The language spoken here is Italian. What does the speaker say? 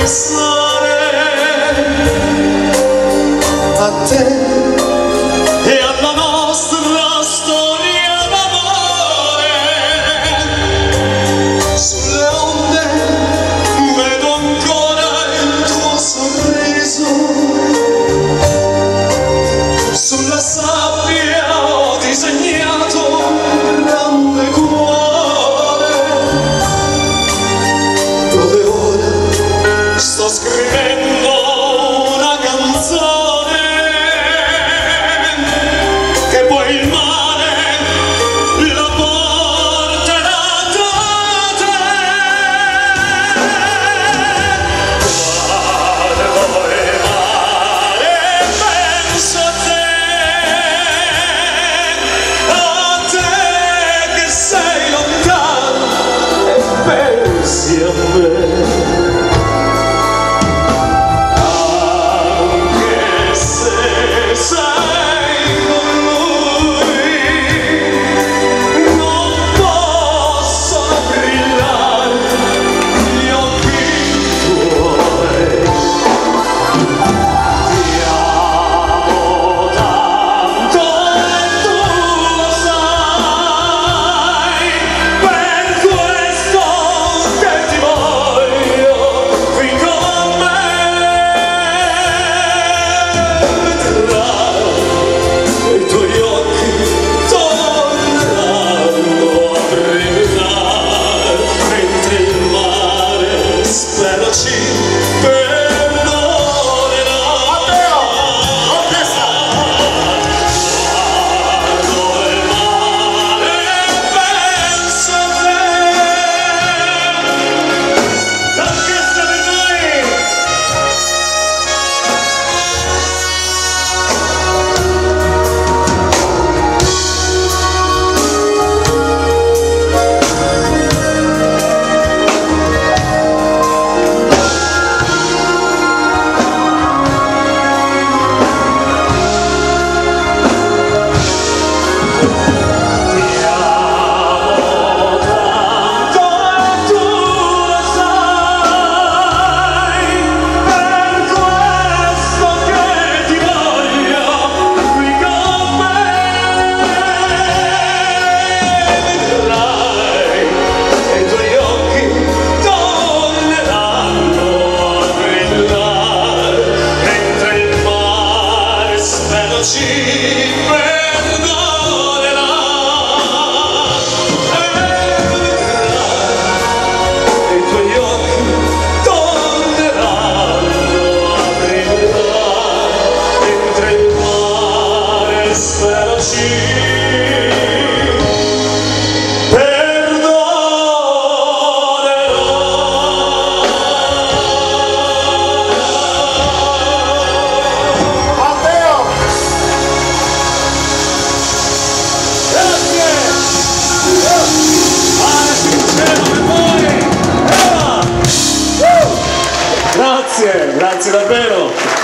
pensare a te e alla nostra storia d'amore. Sulle onde vedo ancora il tuo sorriso, sulla sabbia ho disegnato un grande cuore, dove ora sto scrivendo una canzone che poi il mare la porterà da te. Guardo il mare e penso a te che sei lontano e pensi a me. Grazie, grazie davvero.